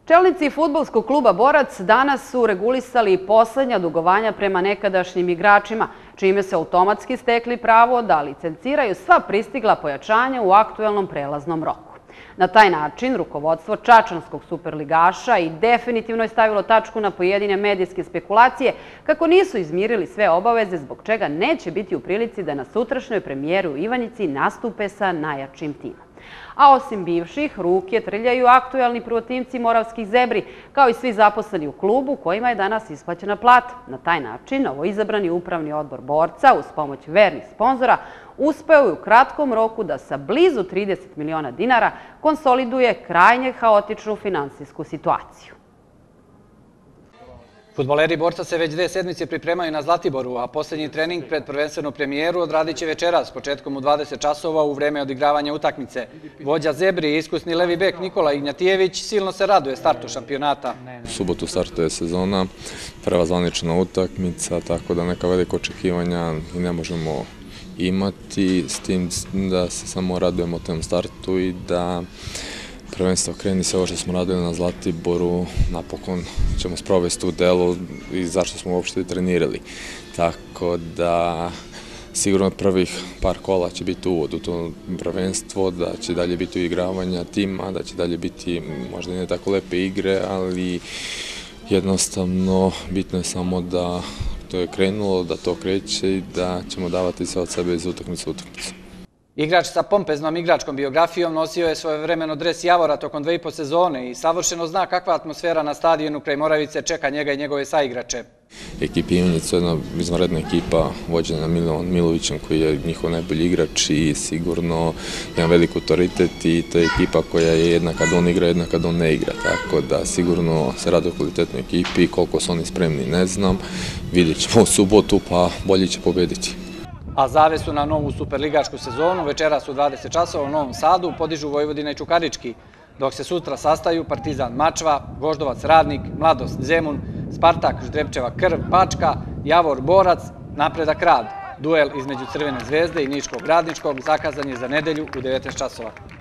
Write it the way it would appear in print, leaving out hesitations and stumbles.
Čelnici fudbalskog kluba Borac danas su regulisali poslednja dugovanja prema nekadašnjim igračima, čime se automatski stekli pravo da licenciraju sva pristigla pojačanja u aktuelnom prelaznom roku. Na taj način, rukovodstvo čačanskog superligaša i definitivno je stavilo tačku na pojedine medijske spekulacije kako nisu izmirili sve obaveze, zbog čega neće biti u prilici da na sutrašnjoj premijeri u Ivanjici nastupe sa najjačim timom. A osim bivših, ruke trljaju aktuelni prvotimci Moravskih Zebri, kao i svi zaposleni u klubu kojima je danas isplaćena plata. Na taj način, novoizabrani upravni odbor Borca, uz pomoć vernih sponzora, uspeo je u kratkom roku da sa blizu 30 miliona dinara konsoliduje krajnje haotičnu finansijsku situaciju. Fudbaleri Borca se već 2 sedmice pripremaju na Zlatiboru, a posljednji trening pred prvenstvenu premijeru odradit će večeras, početkom u 20 časova u vreme odigravanja utakmice. Vođa Zebri, iskusni levi bek Nikola Ignjatijević, silno se raduje startu šampionata. U subotu startuje sezona, prva zvanična utakmica, tako da neka velika očekivanja i ne možemo imati, s tim da se samo radujemo tom startu i da prvenstvo kreni se ovo što smo radili na Zlatiboru, napokon ćemo sprovesti u delu i zašto smo uopšte trenirali. Tako da sigurno prvih par kola će biti uvod u to prvenstvo, da će dalje biti uigravanja tima, da će dalje biti možda ne tako lepe igre, ali jednostavno bitno je samo da to je krenulo, da to kreće i da ćemo davati sve od sebe iz utakmice u utakmicu. Igrač sa pompeznom igračkom biografijom nosio je svojevremeno dres Javora tokom 2,5 sezone i savršeno zna kakva atmosfera na stadionu kraj Moravice čeka njega i njegove saigrače. Ekipa Ivanjica je jedna izvanredna ekipa vođena Milovan Milovićem koji je njihov najbolji igrač i sigurno jedan velik autoritet i to je ekipa koja je jedna kad on igra, jedna kad on ne igra. Tako da sigurno se radi o kvalitetnoj ekipi, koliko su oni spremni ne znam, vidjet ćemo u subotu pa bolje će pobediti. A zavesu na novu superligašku sezonu večeras u 20 časova u Novom Sadu podižu Vojvodina i Čukarički, dok se sutra sastaju Partizan Mačva, Voždovac Radnik, Mladost Zemun, Spartak Ždrepčeva Krv Bačka, Javor Borac, Napredak Rad. Duel između Crvene zvezde i Niškog Radničkog zakazan je za nedelju u 19 časova.